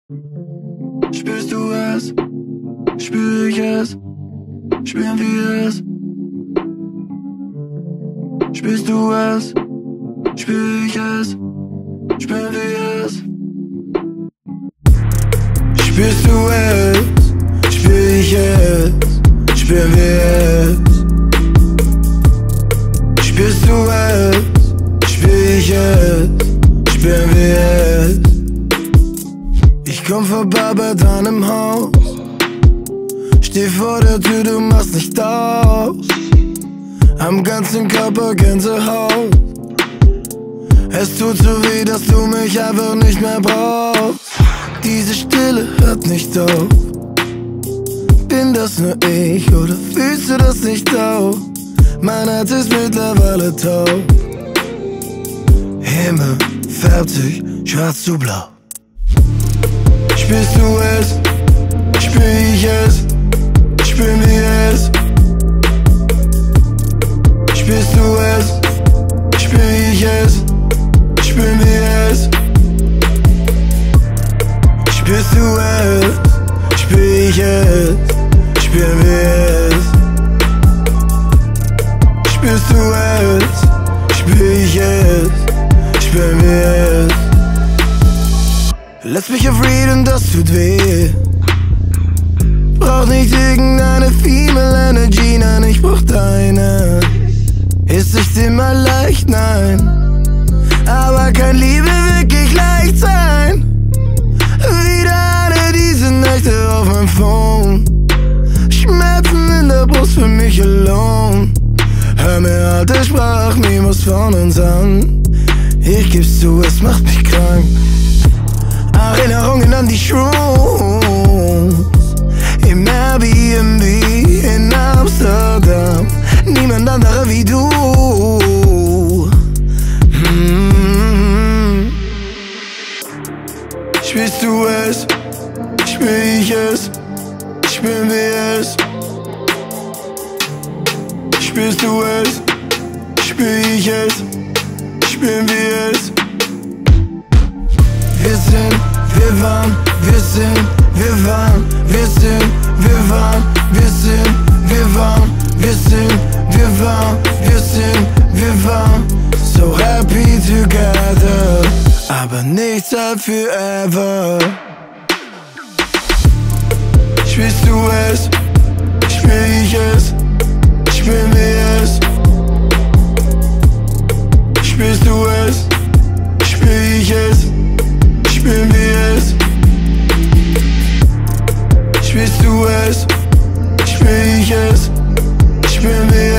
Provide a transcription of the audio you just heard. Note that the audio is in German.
Spürst du es? Spür ich es? Spüren wir es? Spürst du es? Spür ich es? Spüren wir es? Spürst du es? Spür ich es? Spüren wir es? Spürst du es? Spür ich es? Spüren wir es? Ich komm vorbei bei deinem Haus, steh vor der Tür, du machst nicht aus. Am ganzen Körper Gänsehaut. Es tut so weh, dass du mich einfach nicht mehr brauchst. Diese Stille hört nicht auf. Bin das nur ich oder fühlst du das nicht auch? Mein Herz ist mittlerweile taub. Himmel färbt sich schwarz zu blau. Spürst du es? Spür ich es? Spüren wir es? Spürst du es? Spür ich es? Spüren wir es? Spürst du es? Spür ich es? Spüren wir es? Spürst du es? Spür ich es? Spüren wir es? Lass mich auf reden, das tut weh. Brauch nicht irgendeine Female Energy, nein, ich brauch deine. Ist nicht immer leicht, nein, aber kann Liebe wirklich leicht sein? Wieder alle diese Nächte auf meinem Phone, Schmerzen in der Brust für mich alone. Hör mir alte Sprachen niemals von uns an. Ich geb's zu, es macht mich krank. Erinnerungen an die Shrooms im Airbnb in Amsterdam. Niemand anderer wie du. Spürst du es? Spür ich es? Spüren wir es? Spürst du es? Spür ich es? Spüren wir es? Wir sind, wir waren, wir sind, wir waren, wir sind, wir waren, wir sind, wir waren, wir sind, wir waren, wir sind, wir waren so happy together, aber nichts halt forever. Spürst du es? Spür ich es? Spüren wir es? Spürst du es? Spür ich es? Spüren wir es? Spürst du es? Spür ich es? Spüren wir es?